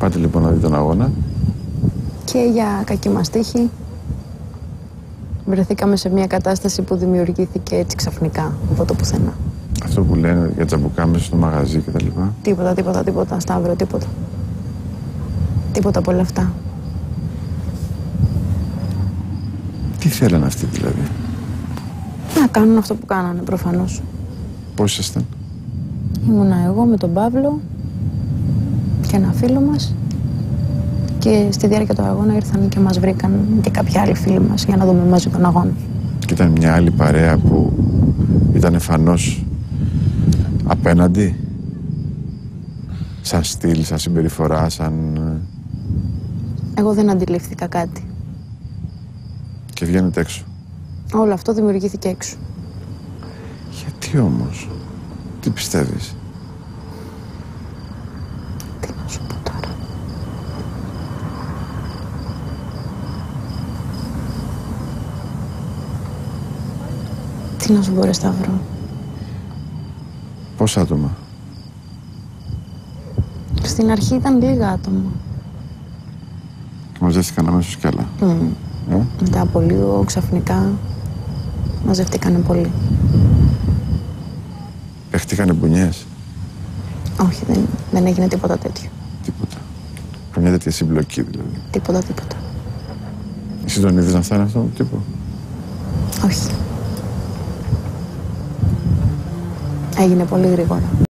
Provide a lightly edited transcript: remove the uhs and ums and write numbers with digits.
Πάτε λοιπόν να δείτε τον αγώνα. Και για κακή μας τύχη βρεθήκαμε σε μια κατάσταση που δημιουργήθηκε έτσι ξαφνικά από το πουθενά. Αυτό που λένε για τζαμπουκάμες στο μαγαζί κτλ. Τίποτα, Σταύρο, τίποτα. Τίποτα από όλα αυτά. Τι θέλανε αυτοί δηλαδή? Να κάνουν αυτό που κάνανε προφανώς. Πώς ήσασταν? Ήμουνα εγώ με τον Παύλο και ένα φίλο μας και στη διάρκεια του αγώνα ήρθαν και μας βρήκαν και κάποιοι άλλοι φίλοι μας για να δούμε μαζί τον αγώνα. Και ήταν μια άλλη παρέα που ήταν εμφανώς απέναντι, σαν στυλ, σαν συμπεριφορά, σαν... Εγώ δεν αντιλήφθηκα κάτι. Και βγαίνετε έξω. Όλο αυτό δημιουργήθηκε έξω. Γιατί όμως? Τι πιστεύεις? Τι να σου πω τώρα? Τι να σου πω ρε Σταύρο? Πόσα άτομα? Στην αρχή ήταν λίγα άτομα. Και μαζεύτηκαν αμέσως κι άλλα. Μετά από λίγο ξαφνικά μαζευτήκανε πολύ. Παίχτηκανε μπουνιές? Όχι, δεν έγινε τίποτα τέτοιο. Τίποτα. Καμιά τέτοια συμπλοκή δηλαδή? Τίποτα. Εσύ τον είδες να φτάνει αυτόν τον τύπο? Όχι. Έγινε πολύ γρήγορα.